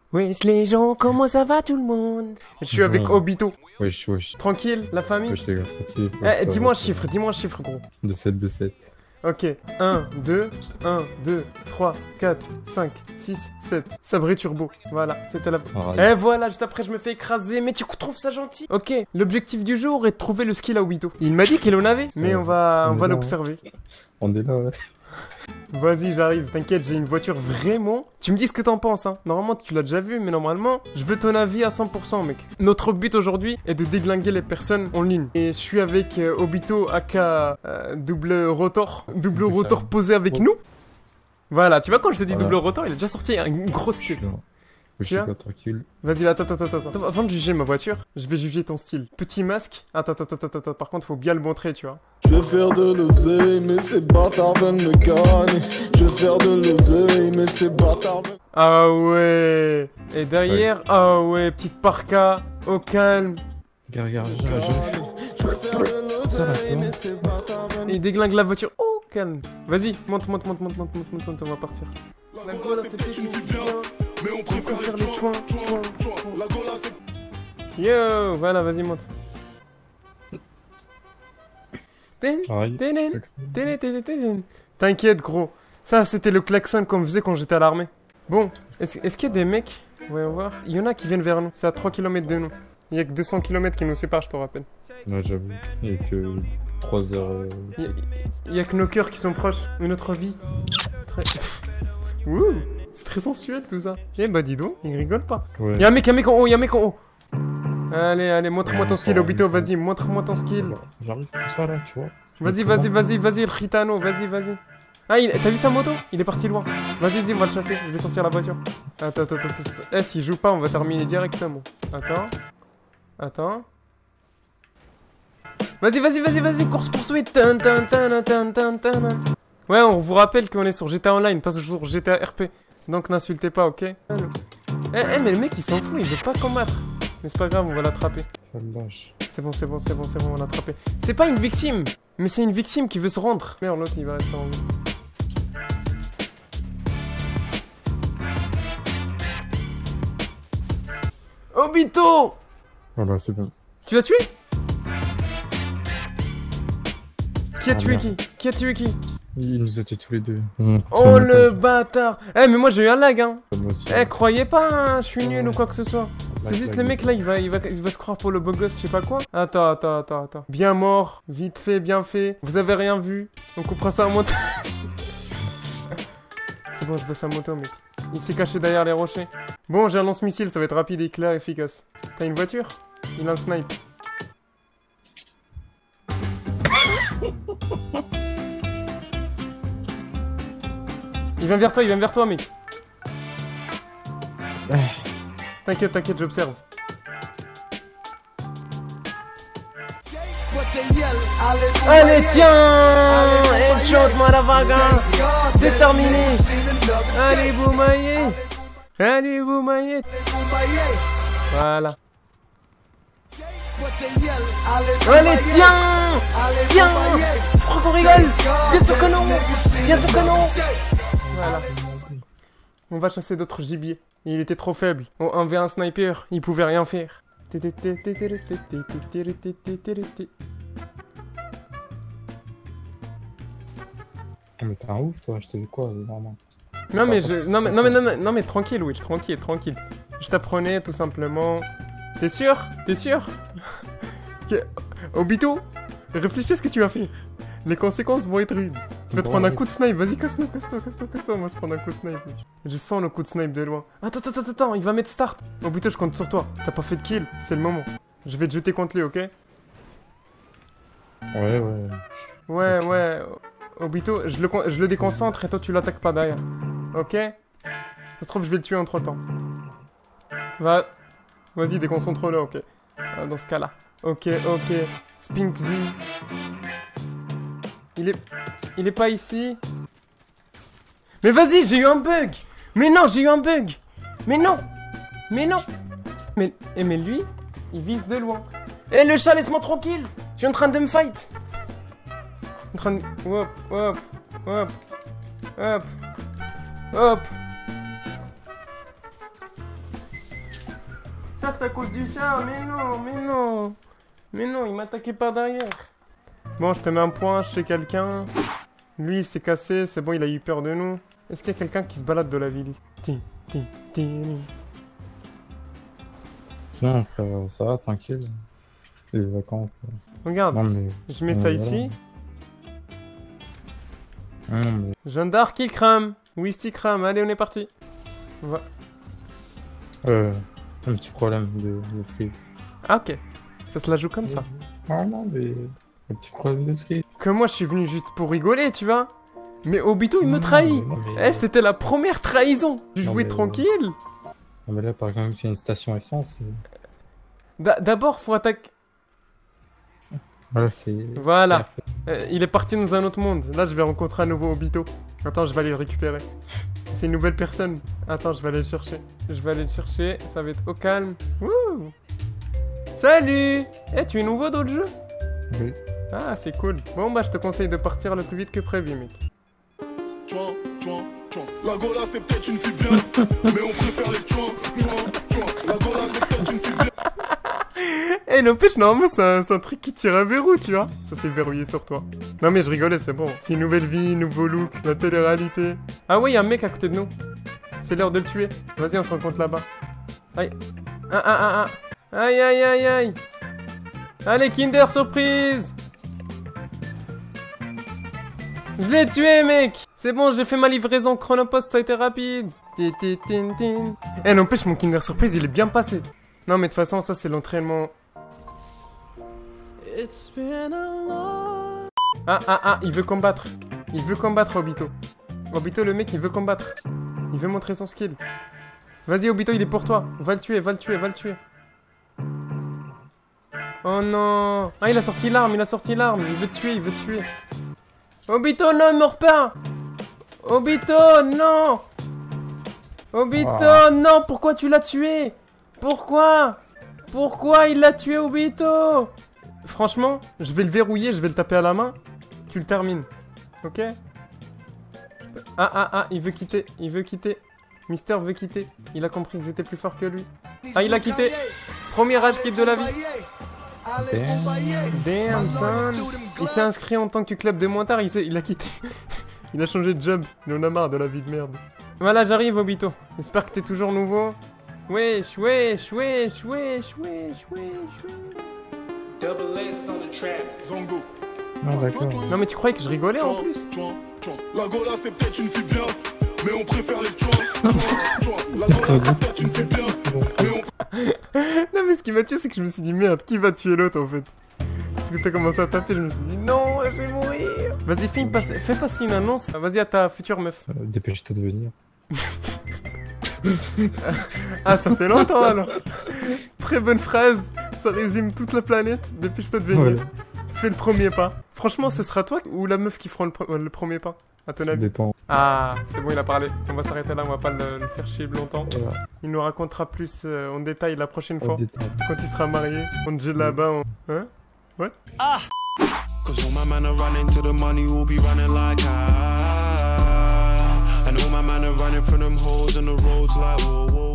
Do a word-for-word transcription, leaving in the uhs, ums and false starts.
Wesh les gens, comment ça va tout le monde? Je suis avec Mmh. Obito. Wesh, wesh. Tranquille, la famille? Wesh les gars, tranquille. Eh, dis-moi un chiffre, dis-moi un chiffre gros. De sept, de sept. Ok, un, deux, un, deux, trois, quatre, cinq, six, sept. Sabré turbo, voilà, c'était la... Ah, Eh voilà, juste après je me fais écraser, mais tu trouves ça gentil? Ok, l'objectif du jour est de trouver le skill à Obito. Il m'a dit qu'il en avait, mais on va, on on va est là, l'observer. On est là, ouais. Vas-y, j'arrive, t'inquiète, j'ai une voiture vraiment... Tu me dis ce que t'en penses, hein. Normalement, tu l'as déjà vu, mais normalement, je veux ton avis à cent pour cent, mec. Notre but aujourd'hui est de déglinguer les personnes en ligne. Et je suis avec euh, Obito, aka euh, double rotor. Double rotor posé avec nous. Voilà, tu vois, quand je te dis Voilà. double rotor, il a déjà sorti une grosse Je suis caisse. là. Wesh Tu les vois gars, tranquille. Vas-y, attends, attends, attends, attends. Avant de juger ma voiture, je vais juger ton style. Petit masque. Attends, attends, attends, attends. Par contre, faut bien le montrer, tu vois. Je veux faire de l'oseille, mais ces bâtards veulent me gagner. Je veux faire de l'oseille, mais ces bâtards veulent... Ah ouais. Et derrière, ah ouais, petite parka, au calme. Regarde, regarde, regarde, regarde. Je veux faire de Ça, là, l'oseille, toi. mais ces bâtards veulent... Et il déglingue la voiture. Oh, calme. Vas-y, monte, monte, monte, monte, monte, monte, monte, monte, on va partir. La gola, c'est technique bien. Mais on On peut préfère faire les les chouins, chouins, chouins. La gola, c'est... Yo, voilà, vas-y, monte. Tin, Aïe, tin, klaxon. tin, tin, tin, tin. T'inquiète, gros. Ça, c'était le klaxon qu'on faisait quand j'étais à l'armée. Bon, est-ce est-ce qu'il y a des mecs? Voyons voir. Il y en a qui viennent vers nous. C'est à trois kilomètres de nous. Il y a que deux cents kilomètres qui nous séparent, je te rappelle. Ouais, j'avoue. Il y a que trois heures. euh, Il y, a- il y a que nos cœurs qui sont proches. Une autre vie. Très... Ouh, c'est très sensuel tout ça. Eh bah dis donc, il rigole pas. Ouais. Y'a un mec, y'a un mec en haut, y'a un mec en haut. Allez, allez, montre-moi ton skill, Obito, vas-y, montre-moi ton skill. J'arrive tout ça là, tu vois. Je me Vas-y, présente. vas-y, vas-y, vas-y, le Ritano, vas-y, vas-y. Ah, il- t'as vu sa moto? Il est parti loin. Vas-y, vas-y, on va le chasser, je vais sortir la voiture. Attends, attends, attends, attends. Eh, s'il joue pas, on va terminer directement. Attends. Attends. Vas-y, vas-y, vas-y, vas-y, course poursuite. Tan, tan, tan, tan, tan, tan. Ouais, on vous rappelle qu'on est sur G T A Online, pas sur G T A R P. Donc n'insultez pas, ok? Eh, eh, mais le mec il s'en fout, il veut pas combattre. Mais c'est pas grave, on va l'attraper. Ça me lâche. C'est bon, c'est bon, c'est bon, c'est bon, on l'a attrapé. C'est pas une victime, mais c'est une victime qui veut se rendre. Merde, l'autre il va rester en vie. Obito! Voilà, c'est bon. Tu l'as tué? Qui a Ah, tué merde. qui? Qui a tué qui? Il nous a tués tous les deux. Mmh, Oh ça le m'étonne. bâtard! Eh, mais moi j'ai eu un lag, hein! Moi aussi. Eh, croyez pas, hein, je suis nul Ouais. ou quoi que ce soit. C'est Lag, juste lag. le mec là, il va, il, va, il va se croire pour le beau gosse, je sais pas quoi. Attends, attends, attends, attends. Bien mort, vite fait, bien fait. Vous avez rien vu. On coupera ça en montage. C'est bon, je veux sa moto, mec. Il s'est caché derrière les rochers. Bon, j'ai un lance-missile, ça va être rapide et clair, efficace. T'as une voiture? Il a un snipe. Il vient vers toi, il vient vers toi, mec. T'inquiète, t'inquiète, j'observe. Allez, tiens! Headshot, motherfucker! C'est terminé! Allez, vous maillez! Allez, vous maillez! Voilà. Allez, tiens! Tiens! Pourquoi qu'on rigole? Bien sûr que non! Bien sûr que non! Voilà. On va chasser d'autres gibiers. Il était trop faible. Au un v un sniper, il pouvait rien faire. Ah, mais t'es un ouf, toi. Je t'ai vu quoi, vraiment. Non mais je... Non mais, non mais, non mais, non mais tranquille, Witch, tranquille, tranquille. Je t'apprenais tout simplement... T'es sûr? T'es sûr? Ok. Obito, réfléchis à ce que tu vas faire. Les conséquences vont être rudes. Tu vas te Bon, prendre un oui. coup de snipe, vas-y casse-toi, casse-toi, casse-toi, casse-toi, on va se prendre un coup de snipe. Witch. Je sens le coup de snipe de loin. Attends, attends, attends, attends, il va mettre start. Obito, je compte sur toi. T'as pas fait de kill, c'est le moment. Je vais te jeter contre lui, ok? Ouais, ouais. Ouais, Ok. ouais. Obito, je le, con- je le déconcentre et toi tu l'attaques pas derrière. Ok? Ça se trouve, je vais le tuer entre temps. Va. Vas-y, déconcentre-le, ok. Euh, dans ce cas-là. Ok, ok. Spinkzy. Il est. Il est pas ici. Mais vas-y, j'ai eu un bug! Mais non, j'ai eu un bug! Mais non! Mais non! Mais. Eh, mais lui, il vise de loin. Eh, le chat, laisse-moi tranquille! Je suis en train de me fight! En train de... Hop, hop, hop, hop, hop. Ça, c'est à cause du chat. Mais non, mais non. Mais non, il m'attaquait par derrière. Bon, je te mets un point chez quelqu'un. Lui, il s'est cassé. C'est bon, il a eu peur de nous. Est-ce qu'il y a quelqu'un qui se balade de la ville? Ti, ti, ti. Sinon, frère, ça va, tranquille. Les vacances. Regarde, Non, mais... je mets ça Ouais, ici. Non, mais... Jeanne d'Arc qui crame. Wisty crame. Allez, on est parti. On va... Euh, un petit problème de, de freeze. Ah, ok. Ça se la joue comme ça. Ah non, mais... Un petit problème de freeze. Que moi, je suis venu juste pour rigoler, tu vois. Mais Obito, il me trahit. Non, mais... Eh, c'était la première trahison. Je Non, jouais mais- tranquille. Non, mais là, par exemple, c'est une station essence. D'a- D'abord, faut attaquer... Voilà, c'est... Voilà. Euh, il est parti dans un autre monde. Là, je vais rencontrer un nouveau Obito. Attends, je vais aller le récupérer. C'est une nouvelle personne. Attends, je vais aller le chercher. Je vais aller le chercher. Ça va être au calme. Wouh. Salut. Eh, tu es nouveau dans le jeu? Oui. Ah, c'est cool. Bon, bah, je te conseille de partir le plus vite que prévu, mec. Tchouan, tchouan, tchouan. La Gola c'est peut-être une fille bien, mais on préfère les tchouan, tchouan, tchouan. La Gola c'est peut-être une fille bien. Eh, n'empêche, normalement, c'est un, c'est un truc qui tire à verrou, tu vois. Ça s'est verrouillé sur toi. Non, mais je rigolais, c'est bon. C'est une nouvelle vie, nouveau look, la télé-réalité. Ah ouais, il y a un mec à côté de nous. C'est l'heure de le tuer. Vas-y, on se rencontre là-bas. Aïe. Ah, ah, ah, ah. Aïe, aïe, aïe, aïe. Allez, Kinder Surprise. Je l'ai tué, mec. C'est bon, j'ai fait ma livraison Chronopost, ça a été rapide. Ti, ti, tin, tin. Eh, n'empêche, mon Kinder Surprise, il est bien passé. Non, mais de toute façon, ça, c'est l'entraînement. Ah, ah, ah, il veut combattre. Il veut combattre, Obito. Obito, le mec, il veut combattre. Il veut montrer son skill. Vas-y, Obito, il est pour toi. Va le tuer, va le tuer, va le tuer. Oh non. Ah, il a sorti l'arme, il a sorti l'arme. Il veut te tuer, il veut te tuer. Obito, non, il meurt pas. Obito, non. Obito, Ah. non, pourquoi tu l'as tué? Pourquoi? Pourquoi il l'a tué, Obito? Franchement, je vais le verrouiller, je vais le taper à la main. Tu le termines. Ok? Ah, ah, ah, il veut quitter, il veut quitter. Mister veut quitter. Il a compris que j'étais plus fort que lui. Ah, il a quitté. Premier rage quitte de la vie. Damn. Damn, son. Il s'est inscrit en tant que club de montard, il, s'est- il a quitté. Il a changé de job. Il en a marre de la vie de merde. Voilà, j'arrive, Obito. J'espère que t'es toujours nouveau. Wesh, wesh, wesh, wesh, wesh, wesh, wesh. Double X on the track. Zango. Ah, d'accord. Non, mais tu croyais que je rigolais en plus? Tchouan, tchouan. La Gola c'est peut-être une fille bien, mais on préfère les tchouan, tchouan, tchouan. La Gola c'est peut-être une fille bien, mais on Non, mais ce qui m'a tué, c'est que je me suis dit merde, qui va tuer l'autre en fait? Parce que t'as commencé à taper, je me suis dit non, je vais mourir. Vas-y, fais, une passe- fais passer une annonce. Vas-y à ta future meuf. Euh, Dépêche-toi de venir. Ah, ça fait longtemps alors. Très bonne phrase, ça résume toute la planète. Dépêche-toi de venir. Voilà. Fais le premier pas. Franchement, ce sera toi ou la meuf qui fera le, pre- le premier pas, à ton Ça avis? dépend. Ah, c'est bon, il a parlé. On va s'arrêter là, on va pas le, le faire chier longtemps. Voilà. Il nous racontera plus euh, en détail la prochaine Pas fois. de détails. Quand il sera marié, on gèle là-bas. On... Hein? Cause all my man are running to the money, will be running like I. And all my man are running from them holes on the roads like whoa, whoa.